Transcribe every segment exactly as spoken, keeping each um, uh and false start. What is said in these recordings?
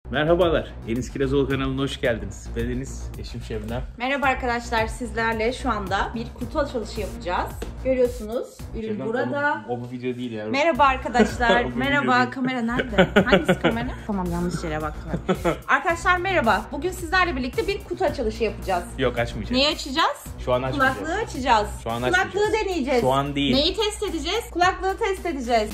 Merhabalar, Enis Kirazoğlu kanalına hoş geldiniz. Ben Enis, eşim Şebnem. Merhaba arkadaşlar, sizlerle şu anda bir kutu açılışı yapacağız. Görüyorsunuz, ürün Şebnem, burada. O, o bu video değil ya. Merhaba arkadaşlar, O bu merhaba. video Kamera nerede? Hangisi kamera? Tamam, yanlış yere baktım. Arkadaşlar merhaba, bugün sizlerle birlikte bir kutu açılışı yapacağız. Yok, açmayacağız. Neyi açacağız? Şu an açmayacağız. Kulaklığı açacağız. Şu an Kulaklığı açmayacağız. deneyeceğiz. Şu an değil. Neyi test edeceğiz? Kulaklığı test edeceğiz.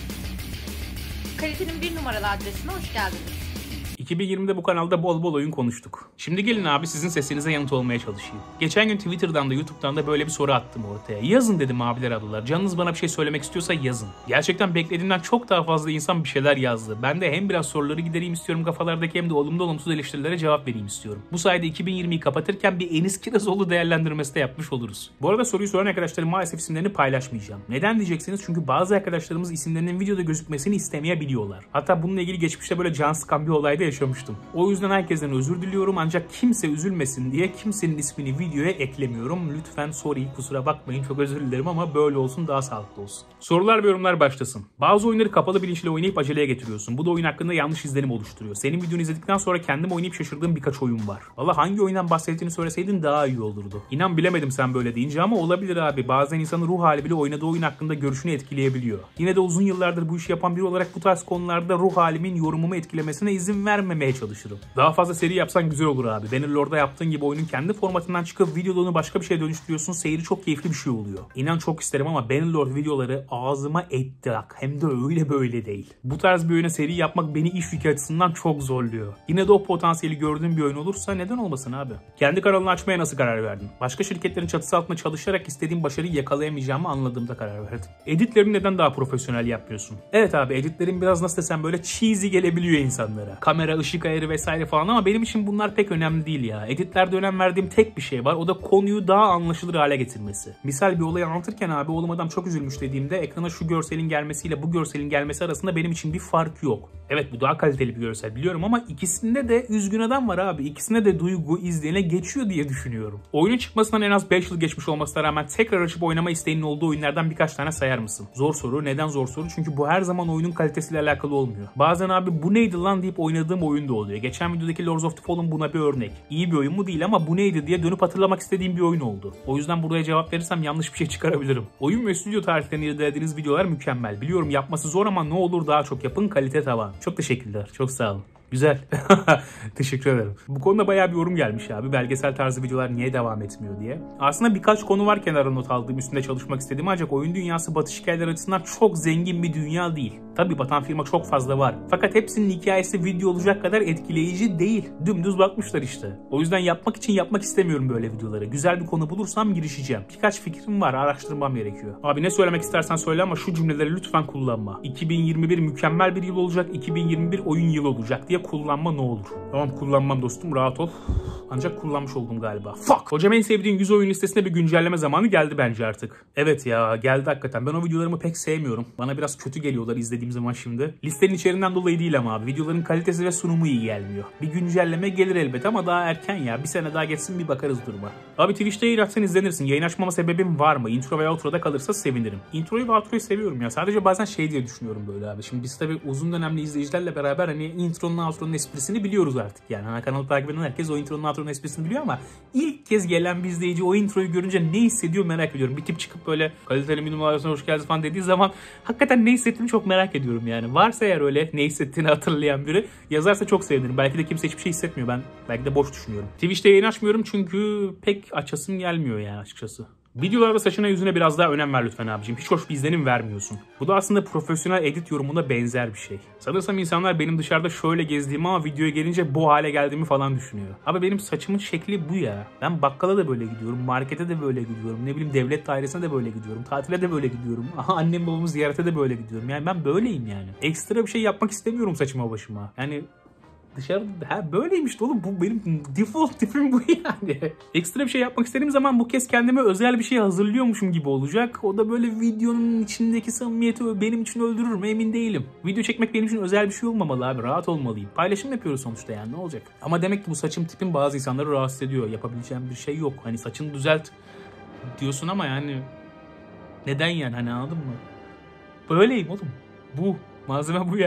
Kalitenin bir numaralı adresine hoş geldiniz. iki bin yirmide bu kanalda bol bol oyun konuştuk. Şimdi gelin abi sizin sesinize yanıt olmaya çalışayım. Geçen gün Twitter'dan da YouTube'dan da böyle bir soru attım ortaya. Yazın dedim abiler ablalar. Canınız bana bir şey söylemek istiyorsa yazın. Gerçekten beklediğimden çok daha fazla insan bir şeyler yazdı. Ben de hem biraz soruları gidereyim istiyorum kafalardaki hem de olumlu olumsuz eleştirilere cevap vereyim istiyorum. Bu sayede iki bin yirmiyi kapatırken bir Enis Kirazoğlu değerlendirmesi de yapmış oluruz. Bu arada soruyu soran arkadaşlarım maalesef isimlerini paylaşmayacağım. Neden diyeceksiniz? Çünkü bazı arkadaşlarımız isimlerinin videoda gözükmesini istemeyebiliyorlar. Hatta bununla ilgili geçmişte böyle can sıkan bir olayda yaşamıştım. O yüzden herkesten özür diliyorum ancak kimse üzülmesin diye kimsenin ismini videoya eklemiyorum. Lütfen sorry, kusura bakmayın, çok özür dilerim ama böyle olsun, daha sağlıklı olsun. Sorular ve yorumlar başlasın. Bazı oyunları kapalı bilinçle oynayıp aceleye getiriyorsun. Bu da oyun hakkında yanlış izlenim oluşturuyor. Senin videonu izledikten sonra kendim oynayıp şaşırdığım birkaç oyun var. Valla hangi oyundan bahsettiğini söyleseydin daha iyi olurdu. İnan bilemedim sen böyle deyince ama olabilir abi. Bazen insanın ruh hali bile oynadığı oyun hakkında görüşünü etkileyebiliyor. Yine de uzun yıllardır bu işi yapan biri olarak bu tarz konularda ruh halimin yorumumu etkilemesine izin vermemeye çalışırım. Daha fazla seri yapsan güzel olur abi. Bannerlord'da yaptığın gibi oyunun kendi formatından çıkıp videoda onu başka bir şeye dönüştürüyorsun. Seyri çok keyifli bir şey oluyor. İnan çok isterim ama Bannerlord videoları ağzıma etti ak. Hem de öyle böyle değil. Bu tarz bir oyuna seri yapmak beni iş yükü açısından çok zorluyor. Yine de o potansiyeli gördüğüm bir oyun olursa neden olmasın abi? Kendi kanalını açmaya nasıl karar verdin? Başka şirketlerin çatısı altında çalışarak istediğim başarıyı yakalayamayacağımı anladığımda karar verdim. Editlerini neden daha profesyonel yapmıyorsun? Evet abi, editlerin biraz nasıl desem böyle cheesy gelebiliyor insanlara. Kamera, ışık ayarı vesaire falan ama benim için bunlar pek önemli değil ya. Editlerde önem verdiğim tek bir şey var. O da konuyu daha anlaşılır hale getirmesi. Misal bir olayı anlatırken abi oğlum adam çok üzülmüş dediğimde ekrana şu görselin gelmesiyle bu görselin gelmesi arasında benim için bir fark yok. Evet, bu daha kaliteli bir görsel biliyorum ama ikisinde de üzgün adam var abi. İkisinde de duygu izleyene geçiyor diye düşünüyorum. Oyunun çıkmasından en az beş yıl geçmiş olmasına rağmen tekrar açıp oynama isteğinin olduğu oyunlardan birkaç tane sayar mısın? Zor soru. Neden zor soru? Çünkü bu her zaman oyunun kalitesiyle alakalı olmuyor. Bazen abi bu neydi lan deyip oynadığım oyun da oluyor. Geçen videodaki Lords of the Fallen buna bir örnek. İyi bir oyun mu değil ama bu neydi diye dönüp hatırlamak istediğim bir oyun oldu. O yüzden buraya cevap verirsem yanlış bir şey çıkarabilirim. Oyun ve stüdyo tarihlerini irdelediğiniz videolar mükemmel. Biliyorum yapması zor ama ne olur daha çok yapın, kalite tavan. Çok teşekkürler. Çok sağ olun. Güzel. Teşekkür ederim. Bu konuda bayağı bir yorum gelmiş abi. Belgesel tarzı videolar niye devam etmiyor diye. Aslında birkaç konu var kenara not aldığım, üstünde çalışmak istediğim ancak oyun dünyası batış hikayeler açısından çok zengin bir dünya değil. Tabii batan firma çok fazla var. Fakat hepsinin hikayesi video olacak kadar etkileyici değil. Dümdüz bakmışlar işte. O yüzden yapmak için yapmak istemiyorum böyle videoları. Güzel bir konu bulursam girişeceğim. Birkaç fikrim var, araştırmam gerekiyor. Abi ne söylemek istersen söyle ama şu cümleleri lütfen kullanma. iki bin yirmi bir mükemmel bir yıl olacak, iki bin yirmi bir oyun yılı olacak diye kullanma ne olur. Tamam, kullanmam dostum, rahat ol. Ancak kullanmış oldum galiba. Fuck! Hocam en sevdiğin yüz oyun listesine bir güncelleme zamanı geldi bence artık. Evet ya, geldi hakikaten. Ben o videolarımı pek sevmiyorum. Bana biraz kötü geliyorlar izlediğim zaman şimdi. Listenin içeriğinden dolayı değil ama abi. Videoların kalitesi ve sunumu iyi gelmiyor. Bir güncelleme gelir elbet ama daha erken ya. Bir sene daha geçsin bir bakarız duruma. Abi Twitch'te yayın açsan izlenirsin. Yayın açmama sebebim var mı? Intro veya outro'da kalırsa sevinirim. Introyu ve outro'yu seviyorum ya. Sadece bazen şey diye düşünüyorum böyle abi. Şimdi biz tabii uzun dönemli izleyicilerle beraber hani intronun outro'nun esprisini biliyoruz artık yani. Ana kanalı takip eden herkes o intronun outro'nun esprisini biliyor ama ilk kez gelen bir izleyici o introyu görünce ne hissediyor merak ediyorum. Bir tip çıkıp böyle kaliteli bir numarasyona hoş geldiniz falan dediği zaman hakikaten ne hissettiğini çok merak ediyorum yani. Varsa eğer öyle ne hissettiğini hatırlayan biri yazarsa çok sevinirim. Belki de kimse hiçbir şey hissetmiyor. Ben belki de boş düşünüyorum. Twitch'te yayın açmıyorum çünkü pek açasım gelmiyor yani açıkçası. Videolarda saçına yüzüne biraz daha önem ver lütfen abicim. Hiç hoş bir izlenim vermiyorsun. Bu da aslında profesyonel edit yorumuna benzer bir şey. Sanırsam insanlar benim dışarıda şöyle gezdiğimi ama videoya gelince bu hale geldiğimi falan düşünüyor. Abi benim saçımın şekli bu ya. Ben bakkala da böyle gidiyorum, markete de böyle gidiyorum. Ne bileyim devlet dairesine de böyle gidiyorum. Tatile de böyle gidiyorum. Aha, annem babamı ziyarete de böyle gidiyorum. Yani ben böyleyim yani. Ekstra bir şey yapmak istemiyorum saçıma başıma. Yani dışarıda ha böyleymiş oğlum, bu benim default tipim bu yani. Ekstra bir şey yapmak istediğim zaman bu kez kendime özel bir şey hazırlıyormuşum gibi olacak. O da böyle videonun içindeki samimiyeti benim için öldürür mü emin değilim. Video çekmek benim için özel bir şey olmamalı abi, rahat olmalıyım. Paylaşım yapıyoruz sonuçta yani, ne olacak. Ama demek ki bu saçım tipim bazı insanları rahatsız ediyor. Yapabileceğim bir şey yok. Hani saçını düzelt diyorsun ama yani neden yani, hani anladın mı? Böyleyim oğlum. Bu. Malzeme bu yani.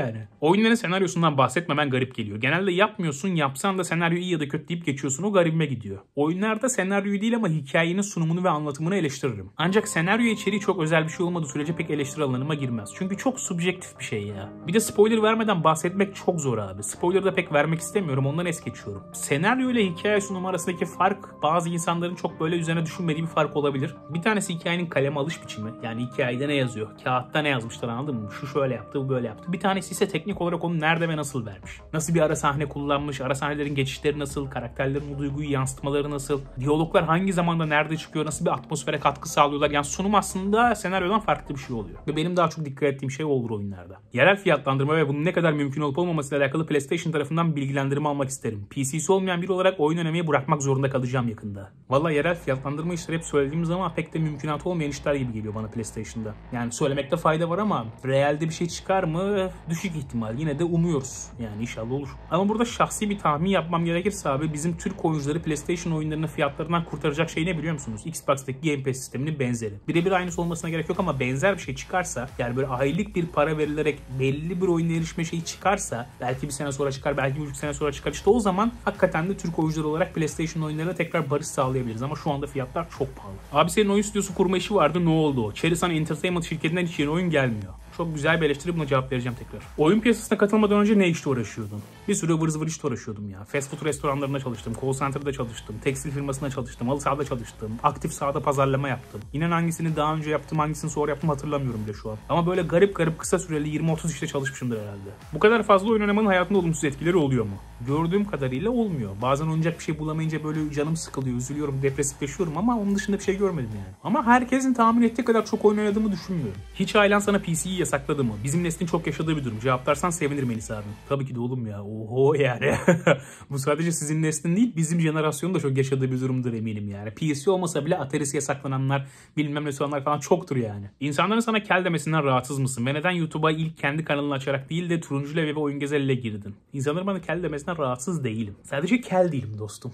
Oyunların senaryosundan bahsetmemen garip geliyor. Genelde yapmıyorsun, yapsan da senaryo iyi ya da kötü deyip geçiyorsun. O garibime gidiyor. Oyunlarda senaryoyu değil ama hikayenin sunumunu ve anlatımını eleştiririm. Ancak senaryo içeriği çok özel bir şey olmadığı sürece pek eleştiri alanıma girmez. Çünkü çok subjektif bir şey ya. Bir de spoiler vermeden bahsetmek çok zor abi. Spoiler da pek vermek istemiyorum. Ondan es geçiyorum. Senaryo ile hikaye sunumu arasındaki fark bazı insanların çok böyle üzerine düşünmediği bir fark olabilir. Bir tanesi hikayenin kaleme alış biçimi. Yani hikayede ne yazıyor? Kağıtta ne yazmışlar, anladın mı? Şu şöyle yaptı, bu böyle yaptı. Bir tanesi ise teknik olarak onu nerede ve nasıl vermiş. Nasıl bir ara sahne kullanmış, ara sahnelerin geçişleri nasıl, karakterlerin o duyguyu yansıtmaları nasıl, diyaloglar hangi zamanda nerede çıkıyor, nasıl bir atmosfere katkı sağlıyorlar. Yani sunum aslında senaryodan farklı bir şey oluyor. Ve benim daha çok dikkat ettiğim şey olur oyunlarda. Yerel fiyatlandırma ve bunun ne kadar mümkün olup olmamasıyla alakalı PlayStation tarafından bilgilendirme almak isterim. P C'si olmayan biri olarak oyun oynamayı bırakmak zorunda kalacağım yakında. Valla yerel fiyatlandırma işleri hep söylediğimiz zaman pek de mümkünatı olmayan işler gibi geliyor bana PlayStation'da. Yani söylemekte fayda var ama realde bir şey çıkar mı? Düşük ihtimal. Yine de umuyoruz. Yani inşallah olur. Ama burada şahsi bir tahmin yapmam gerekirse abi, bizim Türk oyuncuları PlayStation oyunlarının fiyatlarından kurtaracak şey ne biliyor musunuz? Xbox'taki Game Pass sisteminin benzeri. Birebir aynısı olmasına gerek yok ama benzer bir şey çıkarsa, yani böyle aylık bir para verilerek belli bir oyuna erişme şeyi çıkarsa, belki bir sene sonra çıkar, belki bir buçuk sene sonra çıkar, işte o zaman hakikaten de Türk oyuncular olarak PlayStation oyunlarına tekrar barış sağlayabiliriz ama şu anda fiyatlar çok pahalı. Abi senin oyun stüdyosu kurma işi vardı, ne oldu o? Cherisan Entertainment şirketinden hiç yeni oyun gelmiyor. Çok güzel bir eleştiri, buna cevap vereceğim tekrar. Oyun piyasasına katılmadan önce ne işle uğraşıyordun? Bir sürü vır zıvır işte uğraşıyordum ya. Fast food restoranlarında çalıştım, call center'da çalıştım, tekstil firmasında çalıştım, halı sahada çalıştım, aktif sahada pazarlama yaptım. İnan hangisini daha önce yaptım, hangisini sonra yaptım hatırlamıyorum bile şu an. Ama böyle garip garip kısa süreli yirmi otuz işte çalışmışımdır herhalde. Bu kadar fazla oyun oynamanın hayatında olumsuz etkileri oluyor mu? Gördüğüm kadarıyla olmuyor. Bazen oynayacak bir şey bulamayınca böyle canım sıkılıyor, üzülüyorum, depresifleşiyorum ama onun dışında bir şey görmedim yani. Ama herkesin tahmin ettiği kadar çok oyun oynadığımı düşünmüyorum. Hiç ailen sana P C'yi yasakladı mı? Bizim neslin çok yaşadığı bir durum. Cevaplarsan sevinirim Enis abi. Tabii ki de oğlum ya. Oho yani. Bu sadece sizin neslin değil, bizim jenerasyonun da çok yaşadığı bir durumdur eminim yani. P C olmasa bile Atari'si yasaklananlar, bilmem ne olanlar falan çoktur yani. İnsanların sana kel demesinden rahatsız mısın? Ve neden YouTube'a ilk kendi kanalını açarak değil de Turuncu Levye ve Oyun Gezer ile girdin? İnsanların bana kel demesinden rahatsız değilim. Sadece kel değilim dostum.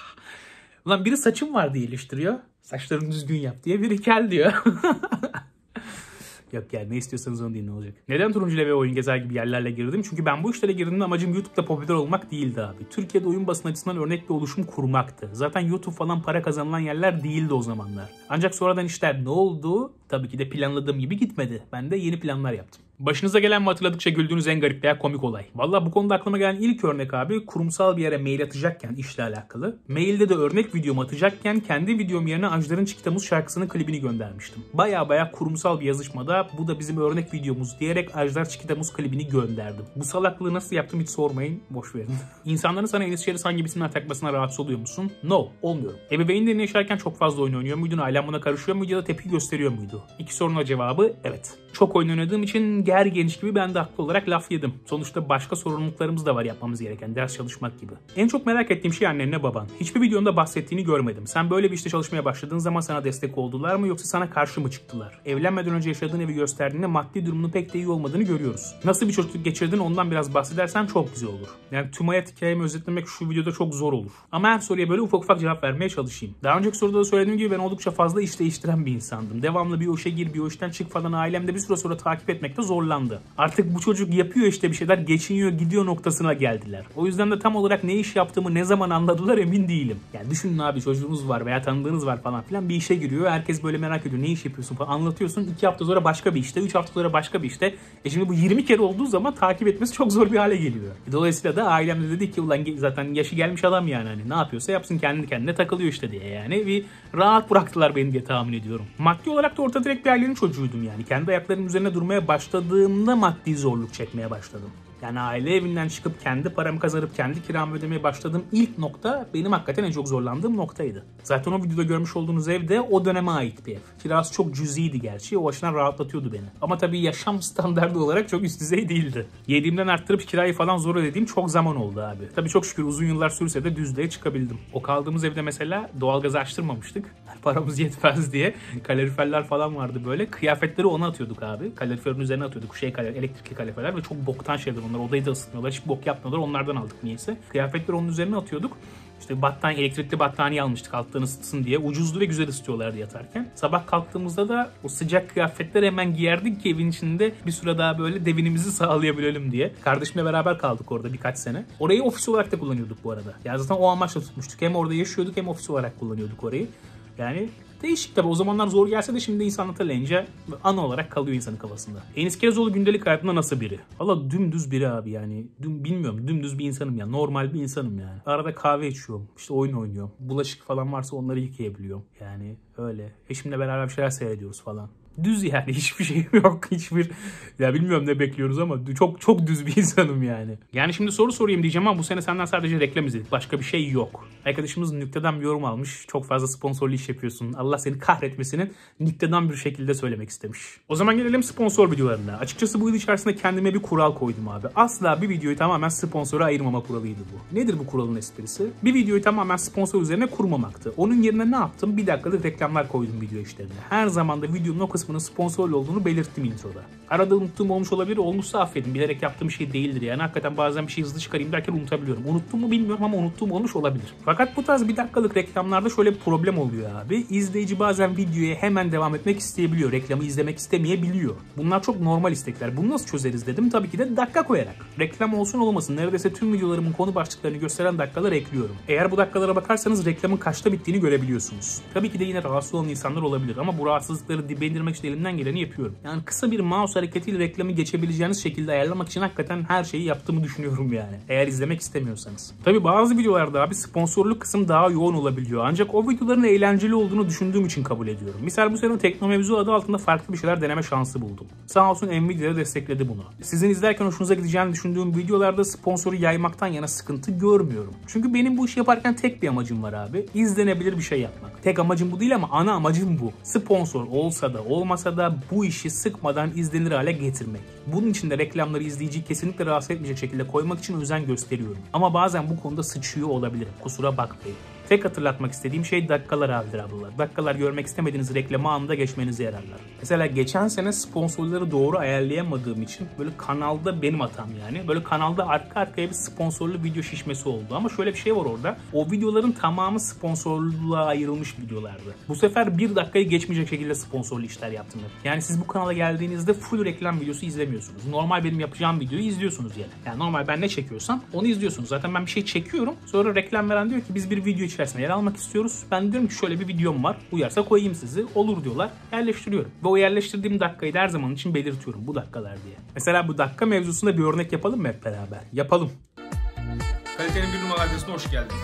Ulan biri saçım var diye eleştiriyor. Saçlarını düzgün yap diye, biri kel diyor. Yok yani ne istiyorsanız onu deyin, ne olacak. Neden Turuncu Levye ve Oyun Gezer gibi yerlerle girdim? Çünkü ben bu işlere girdiğimde amacım YouTube'da popüler olmak değildi abi. Türkiye'de oyun basın açısından örnek bir oluşum kurmaktı. Zaten YouTube falan para kazanılan yerler değildi o zamanlar. Ancak sonradan işler ne oldu? Tabii ki de planladığım gibi gitmedi. Ben de yeni planlar yaptım. Başınıza gelen ve hatırladıkça güldüğünüz en garip veya komik olay. Valla bu konuda aklıma gelen ilk örnek abi, kurumsal bir yere mail atacakken işle alakalı. Mailde de örnek videomu atacakken kendi videom yerine Ajdar'ın Çikitamuz şarkısının klibini göndermiştim. Baya baya kurumsal bir yazışmada bu da bizim örnek videomuz diyerek Ajdar Çikitamuz klibini gönderdim. Bu salaklığı nasıl yaptım hiç sormayın, boş verin. İnsanların sana Enis Şerisan gibisinden takmasına rahatsız oluyor musun? No, olmuyorum. Ebeveynlerini yaşarken çok fazla oyun oynuyor muydun? Ailem buna karışıyor muydu ya da tepki gösteriyor muydu? İki sorunun cevabı evet. Çok oyun oynadığım için ger genç gibi ben de haklı olarak laf yedim. Sonuçta başka sorumluluklarımız da var yapmamız gereken, ders çalışmak gibi. En çok merak ettiğim şey annenle baban. Hiçbir videonda bahsettiğini görmedim. Sen böyle bir işte çalışmaya başladığın zaman sana destek oldular mı yoksa sana karşı mı çıktılar? Evlenmeden önce yaşadığın evi gösterdiğinde maddi durumunun pek de iyi olmadığını görüyoruz. Nasıl bir çocukluk geçirdin ondan biraz bahsedersen çok güzel olur. Yani tüm hayat hikayemi özetlemek şu videoda çok zor olur. Ama her soruya böyle ufak ufak cevap vermeye çalışayım. Daha önceki soruda da söylediğim gibi ben oldukça fazla iş değiştiren bir insandım. Devamlı bir o işe gir bir o işten çık falan, ailemde bir süre sonra takip etmekte zorlandı. Artık bu çocuk yapıyor işte bir şeyler, geçiniyor gidiyor noktasına geldiler. O yüzden de tam olarak ne iş yaptığımı ne zaman anladılar emin değilim. Yani düşünün abi, çocuğunuz var veya tanıdığınız var falan filan, bir işe giriyor. Herkes böyle merak ediyor, ne iş yapıyorsun falan anlatıyorsun. iki hafta sonra başka bir işte, üç hafta sonra başka bir işte. E şimdi bu yirmi kere olduğu zaman takip etmesi çok zor bir hale geliyor. Dolayısıyla da ailem de dedi ki ulan zaten yaşı gelmiş adam yani, hani ne yapıyorsa yapsın, kendi kendine takılıyor işte diye yani. Bir rahat bıraktılar beni diye tahmin ediyorum. Maddi olarak da orta direkt bir ailenin çocuğuydum yani. Kendi ayaklarımın üzerine durmaya başladığımda maddi zorluk çekmeye başladım. Yani aile evinden çıkıp kendi paramı kazanıp kendi kiramı ödemeye başladığım ilk nokta benim hakikaten en çok zorlandığım noktaydı. Zaten o videoda görmüş olduğunuz ev de o döneme ait bir ev. Kirası çok cüziydi gerçi, o açıdan rahatlatıyordu beni. Ama tabii yaşam standardı olarak çok üst düzey değildi. Yediğimden arttırıp kirayı falan zor ödediğim çok zaman oldu abi. Tabii çok şükür uzun yıllar sürse de düzlüğe çıkabildim. O kaldığımız evde mesela doğalgazı açtırmamıştık. Paramız yetmez diye. Kaloriferler falan vardı böyle. Kıyafetleri ona atıyorduk abi. Kaloriferin üzerine atıyorduk. Şey, elektrikli kaloriferler ve çok boktan şeyler onlar. Odayı da ısıtmıyorlar. Hiç bok yapmıyorlar. Onlardan aldık niyeyse. Kıyafetleri onun üzerine atıyorduk. İşte battaniye, elektrikli battaniye almıştık alttan ısıtsın diye. Ucuzdu ve güzel ısıtıyorlardı yatarken. Sabah kalktığımızda da o sıcak kıyafetleri hemen giyerdik ki evin içinde bir süre daha böyle devinimizi sağlayabilelim diye. Kardeşimle beraber kaldık orada birkaç sene. Orayı ofis olarak da kullanıyorduk bu arada. Yani zaten o amaçla tutmuştuk. Hem orada yaşıyorduk hem ofis olarak kullanıyorduk orayı. Yani değişik tabi. O zamanlar zor gelse de şimdi insan hatırlayınca ana olarak kalıyor insanın kafasında. Enis Kirazoğlu gündelik hayatında nasıl biri? Valla dümdüz biri abi yani. Düm, bilmiyorum dümdüz bir insanım ya. Normal bir insanım yani. Arada kahve içiyorum. İşte oyun oynuyorum. Bulaşık falan varsa onları yıkayabiliyorum. Yani öyle. Eşimle beraber bir şeyler seyrediyoruz falan. Düz yani, hiçbir şeyim yok, hiçbir ya bilmiyorum ne bekliyoruz ama çok çok düz bir insanım yani. Yani şimdi soru sorayım diyeceğim ama bu sene senden sadece reklam izledik, başka bir şey yok. Arkadaşımız Nükte'den bir yorum almış, çok fazla sponsorlu iş yapıyorsun, Allah seni kahretmesinin, Nükte'den bir şekilde söylemek istemiş. O zaman gelelim sponsor videolarına. Açıkçası bu yıl içerisinde kendime bir kural koydum abi. Asla bir videoyu tamamen sponsora ayırmama kuralıydı bu. Nedir bu kuralın esprisi? Bir videoyu tamamen sponsor üzerine kurmamaktı. Onun yerine ne yaptım? Bir dakikalık reklamlar koydum video işlerine. Her zaman da videonun o kısmının sponsorlu olduğunu belirttim introda. Arada unuttuğum olmuş olabilir, olmuşsa affedin. Bilerek yaptığım şey değildir yani. Hakikaten bazen bir şey hızlı çıkarayım derken unutabiliyorum. Unuttum mu bilmiyorum ama unuttuğum olmuş olabilir. Fakat bu tarz bir dakikalık reklamlarda şöyle bir problem oluyor abi. İzleyici bazen videoya hemen devam etmek isteyebiliyor. Reklamı izlemek istemeyebiliyor. Bunlar çok normal istekler. Bunu nasıl çözeriz dedim. Tabii ki de dakika koyarak. Reklam olsun olmasın neredeyse tüm videolarımın konu başlıklarını gösteren dakikalar ekliyorum. Eğer bu dakikalara bakarsanız reklamın kaçta bittiğini görebiliyorsunuz. Tabii ki de yine rahatsız olan insanlar olabilir ama bu rahatsızlıkları dibe indirmek için elimden geleni yapıyorum. Yani kısa bir mouse hareketiyle reklamı geçebileceğiniz şekilde ayarlamak için hakikaten her şeyi yaptığımı düşünüyorum yani. Eğer izlemek istemiyorsanız. Tabii bazı videolarda abi sponsorluk kısım daha yoğun olabiliyor. Ancak o videoların eğlenceli olduğunu düşündüğüm için kabul ediyorum. Misal bu sene Tekno Mevzu adı altında farklı bir şeyler deneme şansı buldum. Sağ olsun Nvidia destekledi bunu. Sizin izlerken hoşunuza gideceğini düşündüğüm videolarda sponsoru yaymaktan yana sıkıntı görmüyorum. Çünkü benim bu işi yaparken tek bir amacım var abi. İzlenebilir bir şey yapmak. Tek amacım bu değil ama ana amacım bu. Sponsor olsa da olmasa da bu işi sıkmadan izlenir hale getirmek. Bunun için de reklamları izleyiciyi kesinlikle rahatsız etmeyecek şekilde koymak için özen gösteriyorum. Ama bazen bu konuda sıçıyor olabilirim. Kusura bakmayın. Tek hatırlatmak istediğim şey dakikalar abidir ablalar. Dakikalar görmek istemediğiniz reklamı anında geçmenize yararlar. Mesela geçen sene sponsorları doğru ayarlayamadığım için böyle kanalda benim hatam yani. Böyle kanalda arka arkaya bir sponsorlu video şişmesi oldu. Ama şöyle bir şey var orada. O videoların tamamı sponsorluğa ayrılmış videolardı. Bu sefer bir dakikayı geçmeyecek şekilde sponsorlu işler yaptım. Yani siz bu kanala geldiğinizde full reklam videosu izlemiyorsunuz. Normal benim yapacağım videoyu izliyorsunuz yani. Yani normal ben ne çekiyorsam onu izliyorsunuz. Zaten ben bir şey çekiyorum. Sonra reklam veren diyor ki biz bir video içerisinde yer almak istiyoruz. Ben diyorum ki şöyle bir videom var. Uyarsa koyayım sizi. Olur diyorlar. Yerleştiriyorum. Ve o yerleştirdiğim dakikayı da her zaman için belirtiyorum. Bu dakikalar diye. Mesela bu dakika mevzusunda bir örnek yapalım mı hep beraber? Yapalım. Kalitenin bir numaralı adresine hoş geldiniz.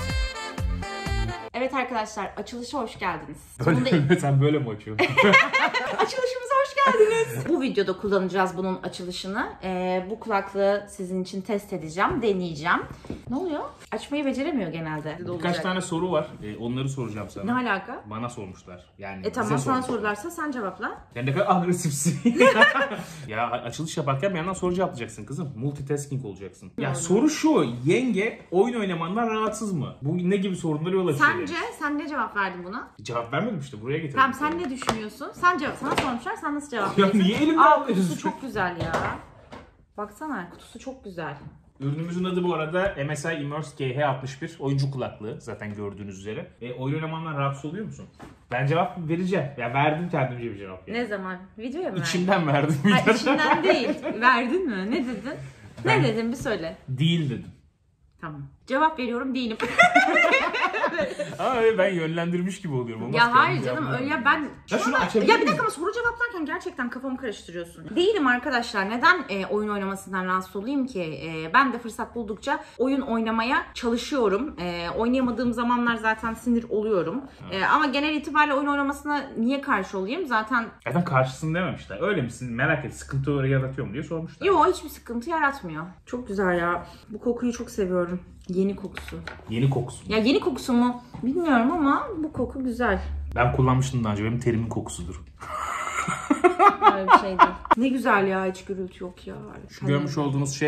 Evet arkadaşlar, açılışa hoş geldiniz. Böyle Sonunda... Sen böyle mi açıyorsun? Açılışımıza hoş geldiniz. Bu videoda kullanacağız bunun açılışını. Ee, bu kulaklığı sizin için test edeceğim, deneyeceğim. Ne oluyor? Açmayı beceremiyor genelde. Birkaç Olacak. tane soru var. Ee, onları soracağım sana. Ne alaka? Bana sormuşlar. Yani e tamam, sana sordularsa sen cevapla. Sen ne kadar agresifsin. Ya açılış yaparken bir yandan soru cevaplayacaksın kızım. Multitasking olacaksın. Ya soru şu. Yenge oyun oynamandan rahatsız mı? Bu ne gibi sorunlara yol açıyor? Sence sen ne cevap verdin buna? Cevap vermedim işte. Buraya getirdim. Tamam, sen ne düşünüyorsun? Sen cevap. Sana sormuşlar. Sen nasıl cevap Ya veriyorsun? niye elimde Aa, alıyorsun? kutusu çok güzel ya. Baksana, kutusu çok güzel. Ürünümüzün adı bu arada M S I Immerse G H altmış bir oyuncu kulaklığı, zaten gördüğünüz üzere. E, oyun oynamandan rahatsız oluyor musun? Ben cevap vereceğim. Ya verdim kendimce bir cevap yani. Ne zaman? Videoya mı verdin? İçimden verdim. Hayır, içinden değil. Verdin mi? Ne dedin? Ben... Ne dedin bir söyle. Değil dedim. Tamam. Cevap veriyorum, değilim. Ama ben yönlendirmiş gibi oluyorum. Olmaz ya hayır canım öyle ya ben... Ya şunu ama, açabilir ya bir miyiz? dakika ama soru cevaplarken gerçekten kafamı karıştırıyorsun. Değilim arkadaşlar. Neden e, oyun oynamasından rahatsız olayım ki? E, ben de fırsat buldukça oyun oynamaya çalışıyorum. E, oynayamadığım zamanlar zaten sinir oluyorum. E, ama genel itibariyle oyun oynamasına niye karşı olayım? Zaten... Zaten karşısını dememişler. Öyle misin? Merak et. Sıkıntı yaratıyor mu diye sormuşlar. Yok, hiçbir sıkıntı yaratmıyor. Çok güzel ya. Bu kokuyu çok seviyorum. Yeni kokusu. Yeni kokusu mu? Ya yeni kokusu mu? Bilmiyorum ama bu koku güzel. Ben kullanmıştım daha önce. Benim terimin kokusudur. Öyle bir şey değil. Ne güzel ya, hiç gürültü yok ya. Şu görmüş olduğunuz şey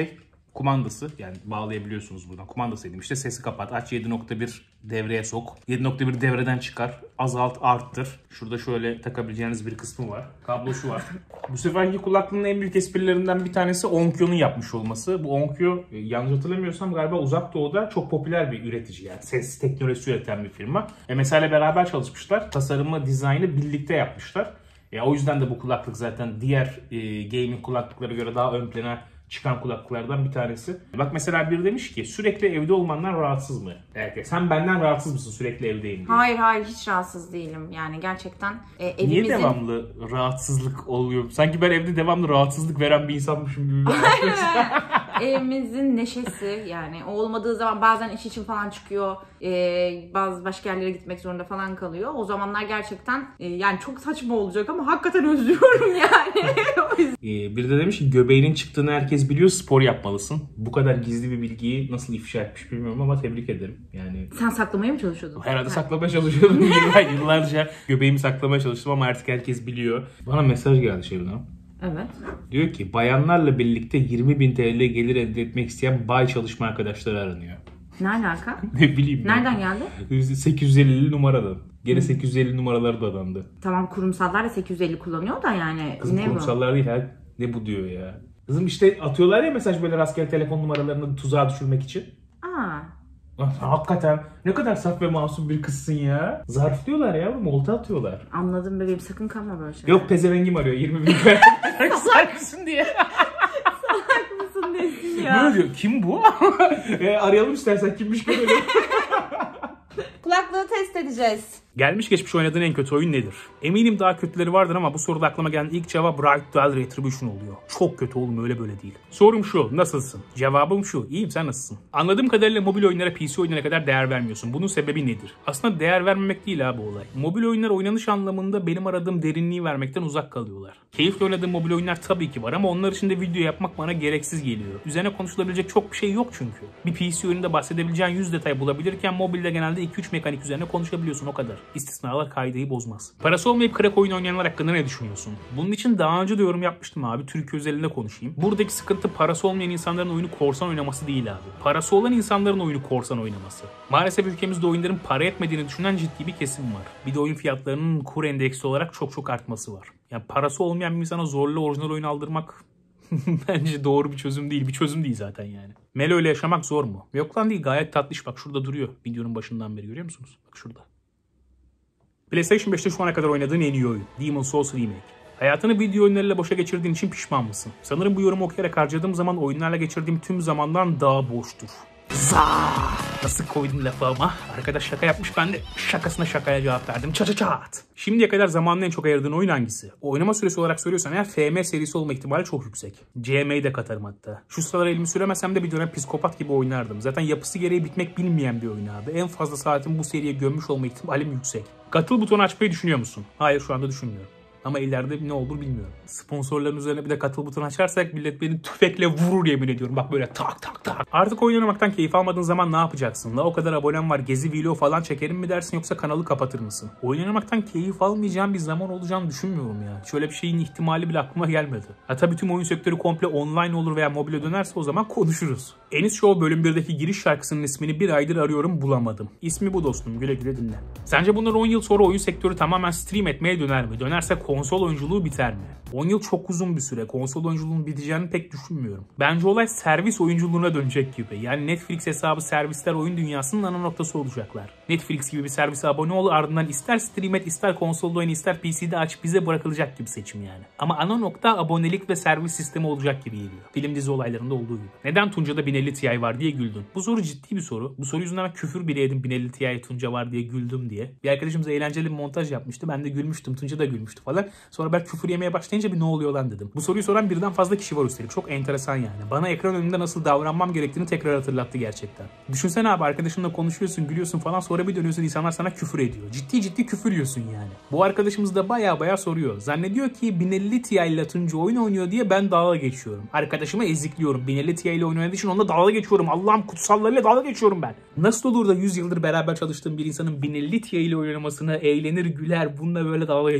Kumandası, yani bağlayabiliyorsunuz buradan. Kumandası dedim işte, sesi kapat, aç, yedi nokta bir devreye sok. yedi nokta bir devreden çıkar. Azalt, arttır. Şurada şöyle takabileceğiniz bir kısmı var. Kablosu var. Bu seferki kulaklığın en büyük esprilerinden bir tanesi Onkyo'nun yapmış olması. Bu Onkyo, yanlış hatırlamıyorsam galiba Uzak Doğu'da çok popüler bir üretici, yani ses teknolojisi üreten bir firma. E mesela beraber çalışmışlar. Tasarımı, dizaynı birlikte yapmışlar. E o yüzden de bu kulaklık zaten diğer e, gaming kulaklıklara göre daha ön plana çıkan kulaklıklardan bir tanesi. Bak mesela biri demiş ki sürekli evde olmandan rahatsız mı? Evet, sen benden rahatsız mısın sürekli evdeyim diye. Hayır hayır, hiç rahatsız değilim. Yani gerçekten e, evimizin... Niye devamlı rahatsızlık oluyor? Sanki ben evde devamlı rahatsızlık veren bir insanmışım gibi bir Evimizin neşesi, yani o olmadığı zaman bazen iş için falan çıkıyor. E, bazı başka yerlere gitmek zorunda falan kalıyor. O zamanlar gerçekten e, yani çok saçma olacak ama hakikaten özlüyorum yani. O yüzden... e, bir de demiş ki göbeğinin çıktığını herkes biliyor, spor yapmalısın. Bu kadar gizli bir bilgiyi nasıl ifşa etmiş bilmiyorum ama tebrik ederim. Yani sen saklamaya mı çalışıyordun? herhalde saklamaya çalışıyordum. Yıllar, yıllarca göbeğimi saklamaya çalıştım ama artık herkes biliyor. Bana mesaj geldi Şebnem. Evet. Diyor ki bayanlarla birlikte yirmi bin T L gelir elde etmek isteyen bay çalışma arkadaşları aranıyor. Ne alaka? Ne bileyim. Nereden geldi? sekiz yüz ellili numaradan. Gene sekiz yüz elli numaraları da adamdı. Tamam, kurumsallar da sekiz yüz elli kullanıyor da yani. Kızım ne kurumsallar bu? değil ha. Ne bu diyor ya. Kızım işte atıyorlar ya mesaj böyle rastgele telefon numaralarını tuzağa düşürmek için. Aa. Hakikaten ne kadar saf ve masum bir kızsın ya. Zarf diyorlar ya, olta atıyorlar. Anladım bebeğim, sakın kalma böyle şey. Yok, pezevengim arıyor yirmi bin lira. Salak mısın diye. Salak mısın nesin ya? Böyle diyor, kim bu? e, arayalım istersen, kimmiş görelim. Kulaklığı test edeceğiz. Gelmiş geçmiş oynadığın en kötü oyun nedir? Eminim daha kötüleri vardır ama bu soruda aklıma gelen ilk cevap Bright Dual Retribution oluyor. Çok kötü oğlum, öyle böyle değil. Sorum şu, nasılsın? Cevabım şu, iyiyim, sen nasılsın? Anladığım kadarıyla mobil oyunlara, P C oyunlara kadar değer vermiyorsun. Bunun sebebi nedir? Aslında değer vermemek değil abi olay. Mobil oyunlar oynanış anlamında benim aradığım derinliği vermekten uzak kalıyorlar. Keyifle oynadığım mobil oyunlar tabii ki var ama onlar için de video yapmak bana gereksiz geliyor. Üzerine konuşulabilecek çok bir şey yok çünkü. Bir P C oyununda bahsedebileceğin yüz detay bulabilirken mobilde genelde iki üç mekanik üzerine konuşabiliyorsun, o kadar. İstisnalar kaideyi bozmaz. Parası olmayıp crack oyun oynayanlar hakkında ne düşünüyorsun? Bunun için daha önce de yorum yapmıştım abi. Türkiye özelinde konuşayım. Buradaki sıkıntı parası olmayan insanların oyunu korsan oynaması değil abi. Parası olan insanların oyunu korsan oynaması. Maalesef ülkemizde oyunların para etmediğini düşünen ciddi bir kesim var. Bir de oyun fiyatlarının kur endeksi olarak çok çok artması var. Yani parası olmayan bir insana zorla orijinal oyun aldırmak bence doğru bir çözüm değil. Bir çözüm değil zaten yani. Melo ile yaşamak zor mu? Yok lan değil, gayet tatlış, bak şurada duruyor. Videonun başından beri görüyor musunuz? Bak şurada. PlayStation beşte şu ana kadar oynadığın en iyi oyun. Demon's Souls Remake. Hayatını video oyunlarıyla boşa geçirdiğin için pişman mısın? Sanırım bu yorumu okuyarak harcadığım zaman oyunlarla geçirdiğim tüm zamandan daha boştur. Zaa! Nasıl koydum lafı ama? Arkadaş şaka yapmış, ben de şakasına şakaya cevap verdim. Çat çat çat. Şimdiye kadar zamanını en çok ayırdığın oyun hangisi? Oynama süresi olarak soruyorsan eğer F M serisi olma ihtimali çok yüksek. C M'yi de katarım hatta. Şu sıralar elimi süremesem de bir dönem psikopat gibi oynardım. Zaten yapısı gereği bitmek bilmeyen bir oyun abi. En fazla saatin bu seriye gömmüş olma ihtimalim yüksek. Katıl butonu açmayı düşünüyor musun? Hayır, şu anda düşünmüyorum. Ama ileride ne olur bilmiyorum. Sponsorların üzerine bir de katıl butonu açarsak millet beni tüfekle vurur, yemin ediyorum. Bak böyle tak tak tak. Artık oyun oynamaktan keyif almadığın zaman ne yapacaksın? La o kadar abonem var, gezi vlog falan çekerim mi dersin yoksa kanalı kapatır mısın? Oyun oynamaktan keyif almayacağım bir zaman olacağını düşünmüyorum ya. Şöyle bir şeyin ihtimali bile aklıma gelmedi. Ha tabii tüm oyun sektörü komple online olur veya mobile dönerse o zaman konuşuruz. Enis Show bölüm birdeki giriş şarkısının ismini bir aydır arıyorum, bulamadım. İsmi bu dostum, güle güle dinle. Sence bundan on yıl sonra oyun sektörü tamamen stream etmeye döner mi? Dönerse konsol oyunculuğu biter mi? on yıl çok uzun bir süre. Konsol oyunculuğunun biteceğini pek düşünmüyorum. Bence olay servis oyunculuğuna dönecek gibi. Yani Netflix hesabı servisler oyun dünyasının ana noktası olacaklar. Netflix gibi bir servise abone ol, ardından ister stream et, ister konsolda oyna, ister P C'de aç, bize bırakılacak gibi seçim yani. Ama ana nokta abonelik ve servis sistemi olacak gibi geliyor. Film dizi olaylarında olduğu gibi. Neden Tunca'da bin elli Ti var diye güldün? Bu soru ciddi bir soru. Bu soru yüzünden ben küfür bile yedim, bin elli Ti Tunca var diye güldüm diye. Bir arkadaşımız eğlenceli bir montaj yapmıştı. Ben de gülmüştüm. Tunca da gülmüştü falan. Sonra ben küfür yemeye başlayınca bir ne oluyor lan dedim. Bu soruyu soran birden fazla kişi var üstelik. Çok enteresan yani. Bana ekran önünde nasıl davranmam gerektiğini tekrar hatırlattı gerçekten. Düşünsene abi, arkadaşınla konuşuyorsun, gülüyorsun falan, sonra bir dönüyorsun insanlar sana küfür ediyor. Ciddi ciddi küfür yiyorsun yani. Bu arkadaşımız da baya baya soruyor. Zannediyor ki bin elli Ti ile Tunca oyun oynuyor diye ben dalga geçiyorum. Arkadaşımı ezikliyorum. bin elli Ti ile oyun oynadığı için onunla dalga geçiyorum. Allah'ım kutsallarıyla dalga geçiyorum ben. Nasıl olur da yüz yıldır beraber çalıştığım bir insanın bin elli Ti ile oynamasını eğlenir, güler, bununla böyle dalga geçerim.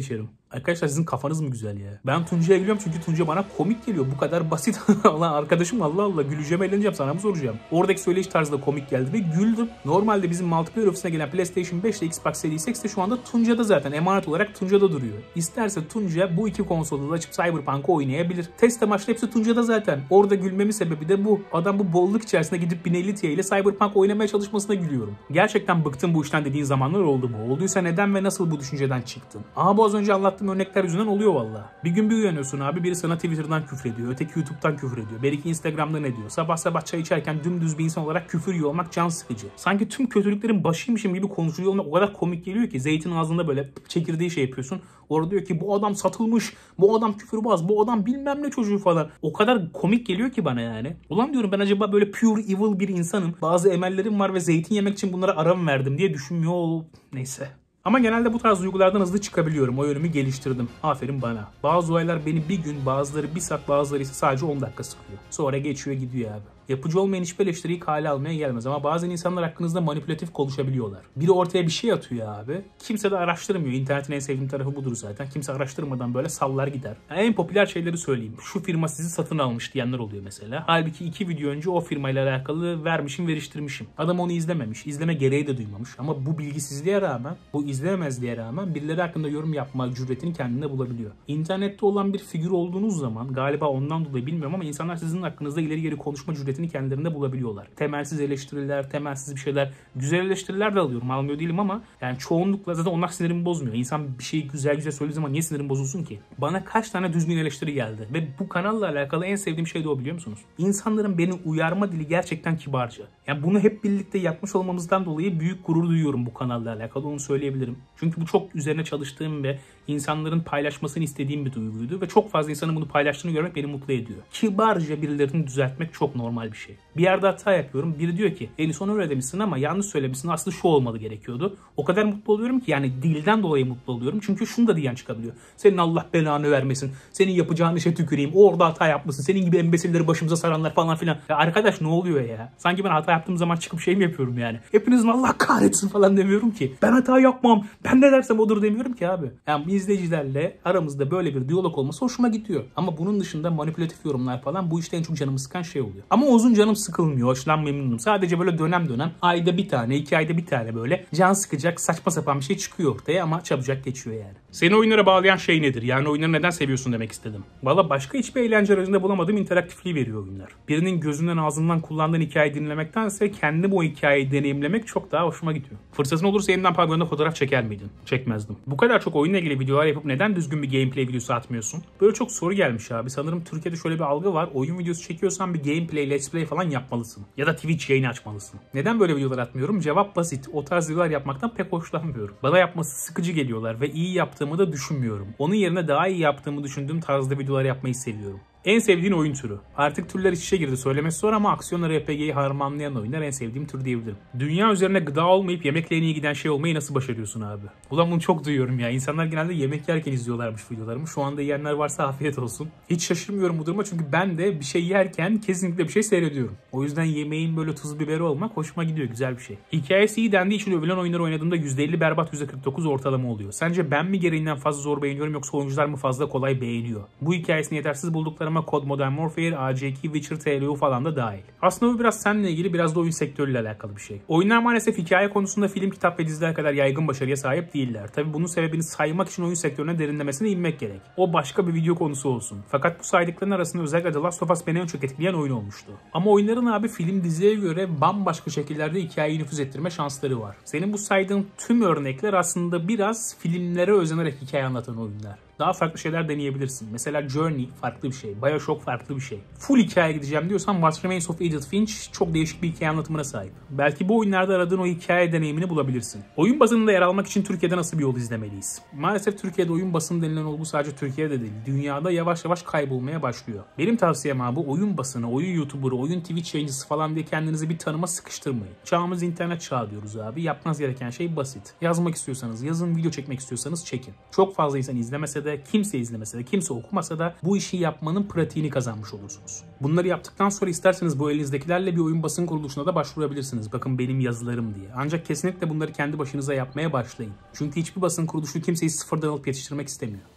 Arkadaşlar sizin kafanız mı güzel ya? Ben Tuncay'a gülüyorum çünkü Tunca bana komik geliyor. Bu kadar basit. Allah arkadaşım, Allah Allah, güleceğim, eğleneceğim, sana mı soracağım? Oradaki söyleyiş tarzı da komik geldi ve güldüm. Normalde bizim multiplayer ofisine gelen PlayStation beş ile Xbox Series X de şu anda Tunca'da zaten. Emanet olarak Tunca'da duruyor. İsterse Tunca bu iki konsolu da açıp Cyberpunk'ı oynayabilir. Test amaçlı hepsi Tunca'da zaten. Orada gülmemin sebebi de bu. Adam bu bolluk içerisinde gidip bin elli Ti ile Cyberpunk oynamaya çalışmasına gülüyorum. Gerçekten bıktım bu işten dediğin zamanlar oldu mu? Olduysa neden ve nasıl bu düşünceden çıktın? Aha, bu az önce anlattığım örnekler yüzünden oluyor valla. Bir gün bir uyanıyorsun abi, biri sana Twitter'dan küfrediyor, öteki YouTube'dan küfrediyor, belki Instagram'dan ediyor. Sabah sabah çay içerken dümdüz bir insan olarak küfür yiyor olmak can sıkıcı. Sanki tüm kötülüklerin başıymışım gibi konuşuyor olmak o kadar komik geliyor ki, zeytin ağzında böyle çekirdeği şey yapıyorsun. Orada diyor ki bu adam satılmış, bu adam küfürbaz, bu adam bilmem ne çocuğu falan. O kadar komik geliyor ki bana yani. Ulan diyorum, ben acaba böyle pure evil bir insanım. Bazı emellerim var ve zeytin yemek için bunlara ara mı verdim diye düşünmüyor ol. Neyse. Ama genelde bu tarz duygulardan hızlı çıkabiliyorum. O yönümü geliştirdim. Aferin bana. Bazı olaylar beni bir gün, bazıları bir saat, bazıları ise sadece on dakika sıkıyor. Sonra geçiyor gidiyor abi. Yapıcı olmayan hiçbir eleştiriyi kale almaya gelmez ama bazen insanlar hakkınızda manipülatif konuşabiliyorlar. Biri ortaya bir şey atıyor abi. Kimse de araştırmıyor. İnternetin en sevdiğim tarafı budur zaten. Kimse araştırmadan böyle sallar gider. Yani en popüler şeyleri söyleyeyim. Şu firma sizi satın almış diyenler oluyor mesela. Halbuki iki video önce o firmayla alakalı vermişim, veriştirmişim. Adam onu izlememiş. İzleme gereği de duymamış. Ama bu bilgisizliğe rağmen, bu izleyemezliğe rağmen birileri hakkında yorum yapma cüretini kendinde bulabiliyor. İnternette olan bir figür olduğunuz zaman, galiba ondan dolayı bilmiyorum ama insanlar sizin hakkınızda ileri geri konuşma cüretini kendilerinde bulabiliyorlar. Temelsiz eleştiriler, temelsiz bir şeyler, güzel eleştiriler de alıyorum, almıyor değilim ama yani çoğunlukla zaten onlar sinirimi bozmuyor. İnsan bir şeyi güzel güzel söylediği zaman niye sinirim bozulsun ki? Bana kaç tane düzgün eleştiri geldi ve bu kanalla alakalı en sevdiğim şey de o, biliyor musunuz? İnsanların beni uyarma dili gerçekten kibarca. Yani bunu hep birlikte yapmış olmamızdan dolayı büyük gurur duyuyorum bu kanalla alakalı, onu söyleyebilirim. Çünkü bu çok üzerine çalıştığım ve insanların paylaşmasını istediğim bir duyguydu ve çok fazla insanın bunu paylaştığını görmek beni mutlu ediyor. Kibarca birilerini düzeltmek çok normal bir şey. Bir yerde hata yapıyorum. Biri diyor ki Enis onu öyle demişsin ama yanlış söylemişsin. Aslında şu olmalı gerekiyordu. O kadar mutlu oluyorum ki, yani dilden dolayı mutlu oluyorum. Çünkü şunu da diyen çıkabiliyor. Senin Allah belanı vermesin. Senin yapacağın işe tüküreyim. Orada hata yapmışsın. Senin gibi embesilleri başımıza saranlar falan filan. Ya arkadaş ne oluyor ya? Sanki ben hata yaptığım zaman çıkıp şey mi yapıyorum yani? Hepinizin Allah kahretsin falan demiyorum ki. Ben hata yapmam. Ben ne dersem odur demiyorum ki abi. Yani izleyicilerle aramızda böyle bir diyalog olması hoşuma gidiyor. Ama bunun dışında manipülatif yorumlar falan bu işte en çok canımı sıkan şey oluyor. Ama uzun canım sıkılmıyor. Hoşlan memnunum. Sadece böyle dönem dönem ayda bir tane, iki ayda bir tane böyle can sıkacak saçma sapan bir şey çıkıyor ortaya ama çabucak geçiyor yani. Seni oyunlara bağlayan şey nedir? Yani oyunları neden seviyorsun demek istedim. Valla başka hiçbir eğlence aracında bulamadığım interaktifliği veriyor oyunlar. Birinin gözünden ağzından kullandığın hikayeyi dinlemektense kendim o hikayeyi deneyimlemek çok daha hoşuma gidiyor. Fırsatın olursa yeniden pavyonda fotoğraf çeker miydin? Çekmezdim. Bu kadar çok oyunla ilgili videolar yapıp neden düzgün bir gameplay videosu atmıyorsun? Böyle çok soru gelmiş abi. Sanırım Türkiye'de şöyle bir algı var. Oyun videosu çekiyorsan bir gameplay, let's play falan yapmalısın. Ya da Twitch yayını açmalısın. Neden böyle videolar atmıyorum? Cevap basit. O tarz videolar yapmaktan pek hoşlanmıyorum. Bana yapması sıkıcı geliyorlar ve iyi yaptığımı da düşünmüyorum. Onun yerine daha iyi yaptığımı düşündüğüm tarzda videolar yapmayı seviyorum. En sevdiğin oyun türü. Artık türler iç içe girdi, söylemesi zor ama aksiyonla R P G'yi harmanlayan oyunlar en sevdiğim tür diyebilirim. Dünya üzerine gıda olmayıp yemekle en iyi giden şey olmayı nasıl başarıyorsun abi? Ulan bunu çok duyuyorum ya. İnsanlar genelde yemek yerken izliyorlarmış videolarımı. Şu anda yiyenler varsa afiyet olsun. Hiç şaşırmıyorum bu duruma çünkü ben de bir şey yerken kesinlikle bir şey seyrediyorum. O yüzden yemeğin böyle tuz biberi olmak hoşuma gidiyor. Güzel bir şey. Hikayesi iyi dendiği için övülen oyunları oynadığımda yüzde elli berbat, yüzde kırk dokuz ortalama oluyor. Sence ben mi gereğinden fazla zor beğeniyorum yoksa oyuncular mı fazla kolay beğeniyor? Bu hikayesini yetersiz bulduklarıma Code Modern Warfare, A C iki, Witcher, T L O falan da dahil. Aslında bu biraz seninle ilgili, biraz da oyun sektörüyle alakalı bir şey. Oyunlar maalesef hikaye konusunda film, kitap ve diziler kadar yaygın başarıya sahip değiller. Tabi bunun sebebini saymak için oyun sektörüne derinlemesine inmek gerek. O başka bir video konusu olsun. Fakat bu saydıkların arasında özellikle The Last of Us beni en çok etkileyen oyun olmuştu. Ama oyunların abi film diziye göre bambaşka şekillerde hikayeyi nüfuz ettirme şansları var. Senin bu saydığın tüm örnekler aslında biraz filmlere özenerek hikaye anlatan oyunlar. Daha farklı şeyler deneyebilirsin. Mesela Journey farklı bir şey. BioShock farklı bir şey. Full hikaye gideceğim diyorsan What Remains of Edith Finch çok değişik bir hikaye anlatımına sahip. Belki bu oyunlarda aradığın o hikaye deneyimini bulabilirsin. Oyun basınında yer almak için Türkiye'de nasıl bir yol izlemeliyiz? Maalesef Türkiye'de oyun basını denilen olgu sadece Türkiye'de değil, dünyada yavaş yavaş kaybolmaya başlıyor. Benim tavsiyem abi oyun basını, oyun YouTuber'ı, oyun Twitch yayıncısı falan diye kendinizi bir tanıma sıkıştırmayın. Çağımız internet çağı diyoruz abi. Yapmanız gereken şey basit. Yazmak istiyorsanız yazın, video çekmek istiyorsanız çekin. Çok fazla insan izlemese de, kimse izlemese de, kimse okumasa da bu işi yapmanın pratiğini kazanmış olursunuz. Bunları yaptıktan sonra isterseniz bu elinizdekilerle bir oyun basın kuruluşuna da başvurabilirsiniz. Bakın benim yazılarım diye. Ancak kesinlikle bunları kendi başınıza yapmaya başlayın. Çünkü hiçbir basın kuruluşu kimseyi sıfırdan alıp yetiştirmek istemiyor.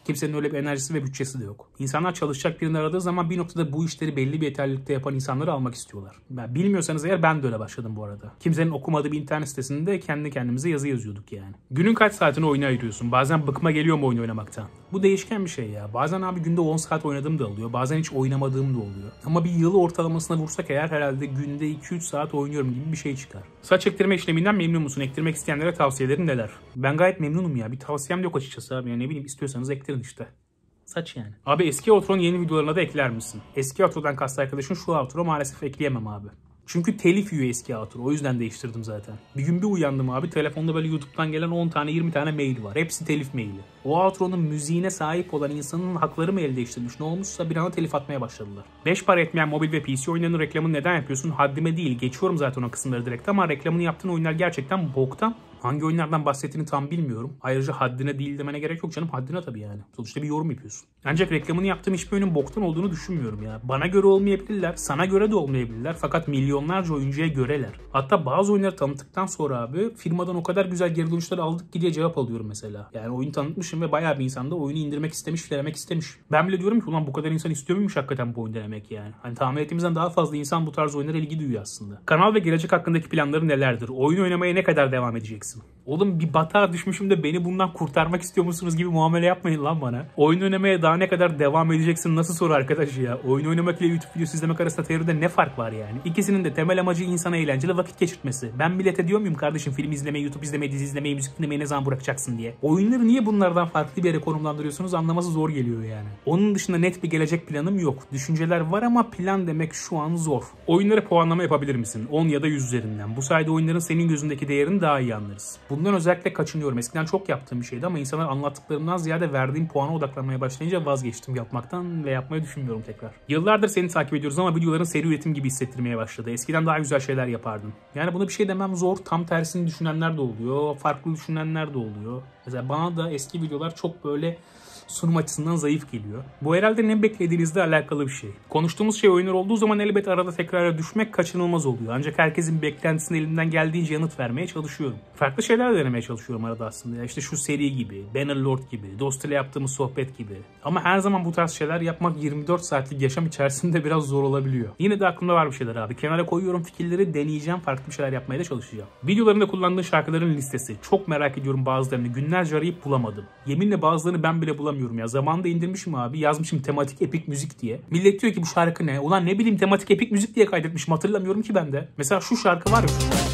Kimsenin öyle bir enerjisi ve bütçesi de yok. İnsanlar çalışacak birini aradığı zaman bir noktada bu işleri belli bir yeterlilikte yapan insanları almak istiyorlar. Yani bilmiyorsanız eğer ben de öyle başladım bu arada. Kimsenin okumadığı bir internet sitesinde kendi kendimize yazı yazıyorduk yani. Günün kaç saatini oyuna ayırıyorsun? Bazen bıkma geliyor mu oyun oynamaktan? Bu değişken bir şey ya. Bazen abi günde on saat oynadığım da oluyor. Bazen hiç oynamadığım da oluyor. Ama bir yılı ortalamasına vursak eğer herhalde günde iki üç saat oynuyorum gibi bir şey çıkar. Saç ektirme işleminden memnun musun? Ektirmek isteyenlere tavsiyelerin neler? Ben gayet memnunum ya. Bir tavsiyem de yok açıkçası abi. Yani ne bileyim, istiyorsanız ektirin işte. Saç yani. Abi eski outro'nun yeni videolarına da ekler misin? Eski outro'dan kastı arkadaşın şu outro maalesef ekleyemem abi. Çünkü telif yiyor eski outro. O yüzden değiştirdim zaten. Bir gün bir uyandım abi. Telefonda böyle YouTube'dan gelen on tane yirmi tane mail var. Hepsi telif maili. O outro'nun müziğine sahip olan insanın hakları mı el değiştirmiş ne olmuşsa bir anda telif atmaya başladılar. beş para etmeyen mobil ve P C oyunlarının reklamını neden yapıyorsun? Haddime değil. Geçiyorum zaten o kısımları direkt ama reklamını yaptığın oyunlar gerçekten boktan. Hangi oyunlardan bahsettiğini tam bilmiyorum. Ayrıca haddine değil demene gerek yok canım. Haddine tabii yani. Sonuçta bir yorum yapıyorsun. Ancak reklamını yaptığım hiçbir oyunun boktan olduğunu düşünmüyorum ya. Bana göre olmayabilirler. Sana göre de olmayabilirler. Fakat milyonlarca oyuncuya göreler. Hatta bazı oyunları tanıttıktan sonra abi firmadan o kadar güzel geri dönüşler aldık ki diye cevap alıyorum mesela. Yani oyunu tanıtmışım ve bayağı bir insan da oyunu indirmek istemiş, denemek istemiş. Ben bile diyorum ki ulan bu kadar insan istiyor muymuş hakikaten bu oyunu denemek yani. Hani tahmin ettiğimizden daha fazla insan bu tarz oyunlara ilgi duyuyor aslında. Kanal ve gelecek hakkındaki planları nelerdir? Oyun oynamaya ne kadar devam edeceksin? Oğlum bir batağa düşmüşüm de beni bundan kurtarmak istiyor musunuz gibi muamele yapmayın lan bana. Oyun oynamaya daha ne kadar devam edeceksin nasıl soru arkadaş ya? Oyun oynamak ile YouTube videosu izlemek arasında teoride ne fark var yani? İkisinin de temel amacı insana eğlenceli vakit geçirtmesi. Ben millete diyor muyum kardeşim film izlemeyi, YouTube izlemeyi, dizi izlemeyi, müzik dinlemeyi ne zaman bırakacaksın diye? Oyunları niye bunlardan farklı bir yere konumlandırıyorsunuz anlaması zor geliyor yani. Onun dışında net bir gelecek planım yok. Düşünceler var ama plan demek şu an zor. Oyunlara puanlama yapabilir misin? on ya da yüz üzerinden. Bu sayede oyunların senin gözündeki değerini daha iyi anlarız. Bundan özellikle kaçınıyorum. Eskiden çok yaptığım bir şeydi ama insanlar anlattıklarımdan ziyade verdiğim puana odaklanmaya başlayınca vazgeçtim yapmaktan ve yapmayı düşünmüyorum tekrar. Yıllardır seni takip ediyoruz ama videoların seri üretim gibi hissettirmeye başladı. Eskiden daha güzel şeyler yapardın. Yani buna bir şey demem zor. Tam tersini düşünenler de oluyor. Farklı düşünenler de oluyor. Mesela bana da eski videolar çok böyle sunum açısından zayıf geliyor. Bu herhalde ne beklediğinizle alakalı bir şey. Konuştuğumuz şey oyunlar olduğu zaman elbet arada tekrara düşmek kaçınılmaz oluyor. Ancak herkesin beklentisine elimden geldiğince yanıt vermeye çalışıyorum. Farklı şeyler denemeye çalışıyorum arada aslında. Ya işte şu seri gibi, Bannerlord gibi, Dost ile yaptığımız sohbet gibi. Ama her zaman bu tarz şeyler yapmak yirmi dört saatlik yaşam içerisinde biraz zor olabiliyor. Yine de aklımda var bir şeyler abi. Kenara koyuyorum fikirleri, deneyeceğim, farklı bir şeyler yapmaya da çalışacağım. Videolarında kullandığın şarkıların listesi. Çok merak ediyorum bazılarını. Günlerce arayıp bulamadım. Yeminle bazılarını ben bile bulamıyorum ya. Zamanında indirmişim abi. Yazmışım tematik epik müzik diye. Millet diyor ki bu şarkı ne? Ulan ne bileyim tematik epik müzik diye kaydetmişim. Hatırlamıyorum ki ben de. Mesela şu şarkı var ya.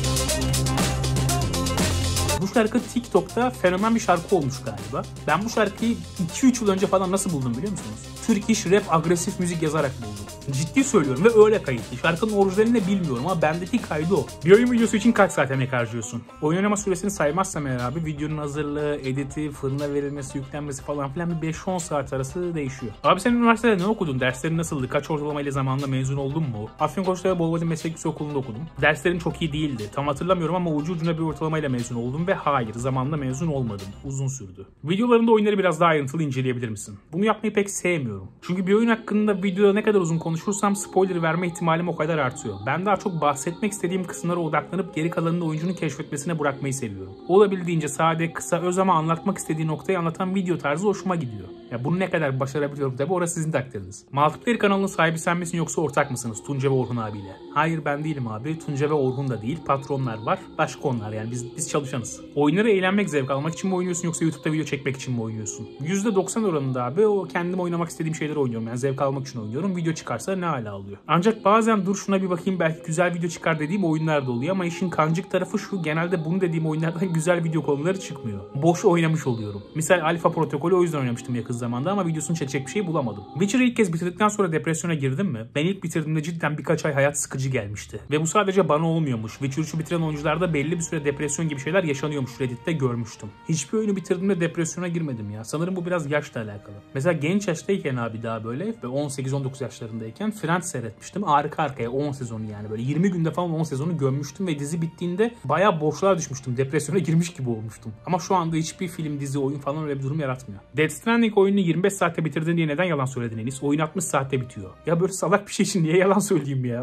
Bu şarkı TikTok'ta fenomen bir şarkı olmuş galiba. Ben bu şarkıyı iki üç yıl önce falan nasıl buldum biliyor musunuz? Turkish rap agresif müzik yazarak buldum. Ciddi söylüyorum ve öyle kayıtlı. Şarkının orijinalini de bilmiyorum ama bendeki kaydı o. Bir oyun videosu için kaç saat emek harcıyorsun? Oyun oynama süresini saymazsam eğer abi videonun hazırlığı, editi, fırına verilmesi, yüklenmesi falan filan bir beş on saat arası değişiyor. Abi sen üniversitede ne okudun? Derslerin nasıldı? Kaç ortalamayla zamanında mezun oldun mu? Afyonkarahisar Bolvadi Meslek Lisesi Okulu'nda okudum. Derslerim çok iyi değildi. Tam hatırlamıyorum ama ucu ucuna bir ortalamayla mezun oldum ve hayır zamanında mezun olmadım. Uzun sürdü. Videolarında oyunları biraz daha ayrıntılı inceleyebilir misin? Bunu yapmayı pek sevmiyorum. Çünkü bir oyun hakkında videoda ne kadar uzun konuşursam spoiler verme ihtimalim o kadar artıyor. Ben daha çok bahsetmek istediğim kısımlara odaklanıp geri kalanını oyuncunun keşfetmesine bırakmayı seviyorum. Olabildiğince sade, kısa, öz ama anlatmak istediği noktayı anlatan video tarzı hoşuma gidiyor. Ya bunu ne kadar başarabiliyorum tabi orası sizin takdiriniz. Multiplayer kanalının sahibi sen misin yoksa ortak mısınız Tunca ve Orhun abiyle? Hayır ben değilim abi. Tunca ve Orhun da değil. Patronlar var. Başka onlar yani biz biz çalışanız. Oyunları eğlenmek, zevk almak için mi oynuyorsun yoksa YouTube'da video çekmek için mi oynuyorsun? yüzde doksan oranında abi o kendim oynamak istediğim şeyleri oynuyorum. Yani zevk almak için oynuyorum. Video çıkarsa ne hala oluyor. Ancak bazen dur şuna bir bakayım belki güzel video çıkar dediğim oyunlar da oluyor ama işin kancık tarafı şu genelde bunu dediğim oyunlardan güzel video konuları çıkmıyor. Boş oynamış oluyorum. Misal Alpha Protokol'ü o yüzden oynamıştım yakın zamanda ama videosunu çekecek bir şey bulamadım. Witcher'ı ilk kez bitirdikten sonra depresyona girdim mi? Ben ilk bitirdiğimde cidden birkaç ay hayat sıkıcı gelmişti. Ve bu sadece bana olmuyormuş. Witcher üçü bitiren oyuncularda belli bir süre depresyon gibi şeyler yaşanıyormuş. Reddit'te görmüştüm. Hiçbir oyunu bitirdiğimde depresyona girmedim ya. Sanırım bu biraz yaşla alakalı. Mesela genç yaştayken abi daha böyle ve on sekiz on dokuz yaşlarındayken Friends seyretmiştim. Arka arkaya on sezonu yani böyle yirmi günde falan on sezonu gömmüştüm ve dizi bittiğinde bayağı boşluğa düşmüştüm. Depresyona girmiş gibi olmuştum. Ama şu anda hiçbir film, dizi, oyun falan öyle bir durum yaratmıyor. Death Stranding oyununu yirmi beş saatte bitirdin diye neden yalan söyledin Enis? Oyun altmış saatte bitiyor. Ya böyle salak bir şey için niye yalan söyleyeyim ya? Oğlum böyle bir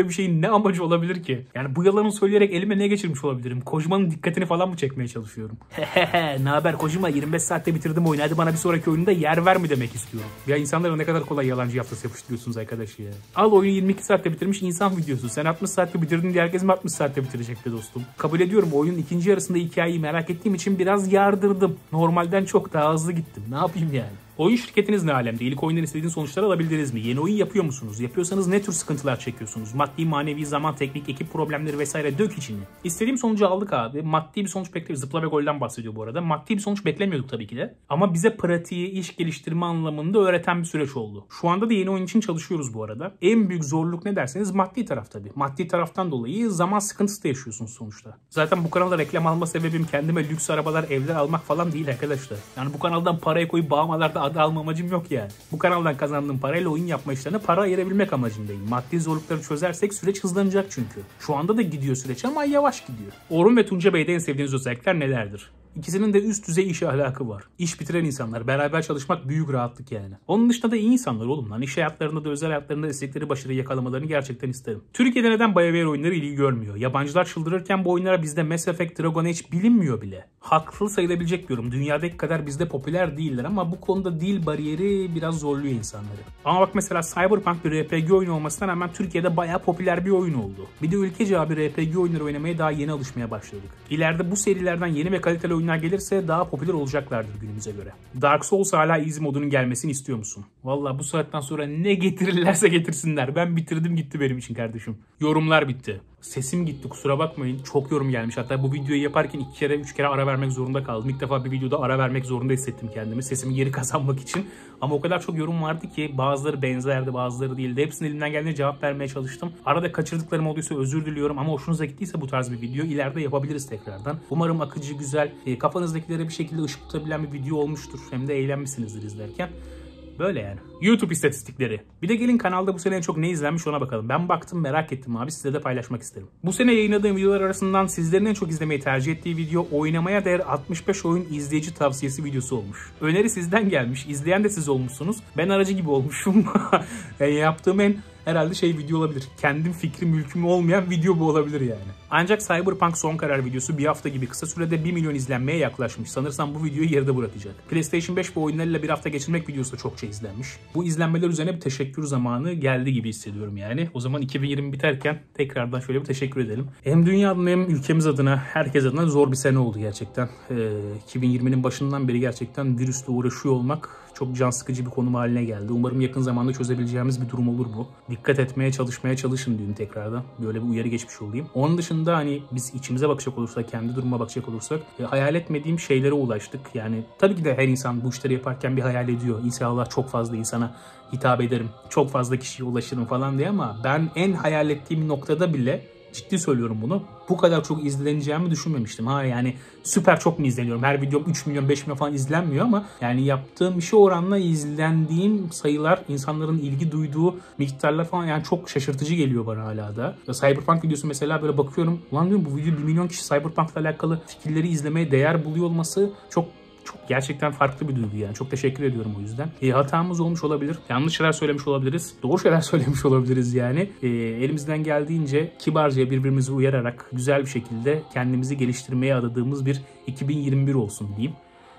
bir şeyin ne amacı olabilir ki? Yani bu yalanı söyleyerek elime ne geçirmiş olabilirim? Kojima'nın dikkatini falan mı çekmeye çalışıyorum? Hehehe, ne haber Kojima? yirmi beş saatte bitirdim oyunu. Hadi bana bir sonraki oyunda yer ver mi demek istiyorum. Ya insanlara ne kadar kolay yalancı yaftası yapıştırıyorsunuz arkadaş ya. Al oyunu yirmi iki saatte bitirmiş insan videosu. Sen altmış saatte bitirdin diye herkes mi altmış saatte bitirecek be dostum? Kabul ediyorum, oyunun ikinci yarısında hikayeyi merak ettiğim için biraz yardırdım. Normalden çok daha hızlı gittim. Ne yapayım yani? Oyun şirketiniz ne alemde? İlk oyundan istediğiniz sonuçları alabildiniz mi? Yeni oyun yapıyor musunuz? Yapıyorsanız ne tür sıkıntılar çekiyorsunuz? Maddi, manevi, zaman, teknik, ekip problemleri vesaire dök içini. İstediğim sonucu aldık abi. Maddi bir sonuç bekliyoruz. Zıpla ve golden bahsediyor bu arada. Maddi bir sonuç beklemiyorduk tabii ki de. Ama bize pratiği, iş geliştirme anlamında öğreten bir süreç oldu. Şu anda da yeni oyun için çalışıyoruz bu arada. En büyük zorluk ne derseniz maddi taraf tabii. Maddi taraftan dolayı zaman sıkıntısı da yaşıyorsunuz sonuçta. Zaten bu kanalda reklam alma sebebim kendime lüks arabalar, evler almak falan değil arkadaşlar. Yani bu kanaldan parayı koyup bağmalarda adı alma amacım yok yani. Bu kanaldan kazandığım parayla oyun yapma işlerine para ayırabilmek amacındayım. Maddi zorlukları çözersek süreç hızlanacak çünkü. Şu anda da gidiyor süreç ama yavaş gidiyor. Orhun ve Tunca Bey'de en sevdiğiniz özellikler nelerdir? İkisinin de üst düzey iş ahlakı var. İş bitiren insanlar. Beraber çalışmak büyük rahatlık yani. Onun dışında da iyi insanlar oğlum lan. İş hayatlarında da özel hayatlarında da istedikleri başarıyı yakalamalarını gerçekten isterim. Türkiye'de neden BioWare oyunları ilgi görmüyor? Yabancılar çıldırırken bu oyunlara bizde Mass Effect, Dragon Age bilinmiyor bile. Haklı sayılabilecek bir yorum. Dünyadaki kadar bizde popüler değiller ama bu konuda dil bariyeri biraz zorluyor insanları. Ama bak mesela Cyberpunk bir R P G oyunu olmasına rağmen Türkiye'de bayağı popüler bir oyun oldu. Bir de ülkece abi R P G oyunları oynamaya daha yeni alışmaya başladık. İleride bu serilerden yeni ve kaliteli oyunlar gelirse daha popüler olacaklardır günümüze göre. Dark Souls hala easy modunun gelmesini istiyor musun? Vallahi bu saatten sonra ne getirirlerse getirsinler. Ben bitirdim gitti benim için kardeşim. Yorumlar bitti. Sesim gitti kusura bakmayın. Çok yorum gelmiş. Hatta bu videoyu yaparken iki kere üç kere ara vermek zorunda kaldım. İlk defa bir videoda ara vermek zorunda hissettim kendimi. Sesimi geri kazanmak için. Ama o kadar çok yorum vardı ki bazıları benzerdi bazıları değildi. Hepsinin elimden geldiğince cevap vermeye çalıştım. Arada kaçırdıklarım olduysa özür diliyorum ama hoşunuza gittiyse bu tarz bir video ileride yapabiliriz tekrardan. Umarım akıcı, güzel, kafanızdakilere bir şekilde ışık tutabilen bir video olmuştur. Hem de eğlenmişsinizdir izlerken. Böyle yani. YouTube istatistikleri. Bir de gelin kanalda bu sene en çok ne izlenmiş ona bakalım. Ben baktım merak ettim abi size de paylaşmak isterim. Bu sene yayınladığım videolar arasından sizlerin en çok izlemeyi tercih ettiği video oynamaya değer altmış beş oyun izleyici tavsiyesi videosu olmuş. Öneri sizden gelmiş. İzleyen de siz olmuşsunuz. Ben aracı gibi olmuşum. yani yaptığım en herhalde şey video olabilir. Kendim fikri mülküm olmayan video bu olabilir yani. Ancak Cyberpunk son karar videosu bir hafta gibi kısa sürede bir milyon izlenmeye yaklaşmış. Sanırsam bu videoyu yarıda bırakacak. PlayStation beş bu oyunlarıyla bir hafta geçirmek videosu da çokça izlenmiş. Bu izlenmeler üzerine bir teşekkür zamanı geldi gibi hissediyorum yani. O zaman iki bin yirmi biterken tekrardan şöyle bir teşekkür edelim. Hem dünya adına hem ülkemiz adına, herkes adına zor bir sene oldu gerçekten. Ee, iki bin yirminin başından beri gerçekten virüsle uğraşıyor olmak çok can sıkıcı bir konum haline geldi. Umarım yakın zamanda çözebileceğimiz bir durum olur bu. Dikkat etmeye, çalışmaya çalışın diyeyim tekrardan. Böyle bir uyarı geçmiş olayım. Onun dışında hani biz içimize bakacak olursak, kendi duruma bakacak olursak e, hayal etmediğim şeylere ulaştık. Yani tabii ki de her insan bu işleri yaparken bir hayal ediyor. İnşallah çok fazla insana hitap ederim. Çok fazla kişiye ulaşırım falan diye ama ben en hayal ettiğim noktada bile ciddi söylüyorum bunu. Bu kadar çok izleneceğimi düşünmemiştim. Ha yani süper çok mu izleniyorum? Her videom üç milyon beş milyon falan izlenmiyor ama yani yaptığım işe oranla izlendiğim sayılar, insanların ilgi duyduğu miktarlar falan yani çok şaşırtıcı geliyor bana hala da. Ya Cyberpunk videosu mesela böyle bakıyorum. Ulan diyorum bu video bir milyon kişi Cyberpunk'la alakalı fikirleri izlemeye değer buluyor olması çok Çok gerçekten farklı bir duygu yani. Çok teşekkür ediyorum o yüzden. E, hatamız olmuş olabilir. Yanlış şeyler söylemiş olabiliriz. Doğru şeyler söylemiş olabiliriz yani. E, elimizden geldiğince kibarca birbirimizi uyararak güzel bir şekilde kendimizi geliştirmeye adadığımız bir iki bin yirmi bir olsun diyeyim.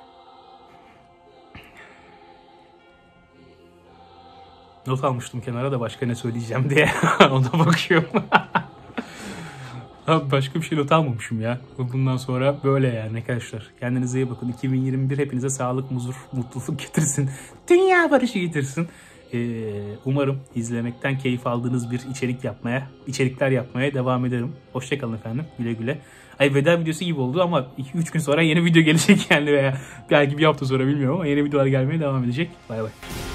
Not almıştım kenara da başka ne söyleyeceğim diye. Ona bakıyorum. Abi başka bir şey not almamışım ya. Bundan sonra böyle yani arkadaşlar. Kendinize iyi bakın. iki bin yirmi bir hepinize sağlık, huzur, mutluluk getirsin. Dünya barışı getirsin. Ee, umarım izlemekten keyif aldığınız bir içerik yapmaya, içerikler yapmaya devam ederim. Hoşçakalın efendim. Güle güle. Ay veda videosu gibi oldu ama iki üç gün sonra yeni video gelecek yani veya belki bir hafta sonra bilmiyorum ama yeni videolar gelmeye devam edecek. Bay bay.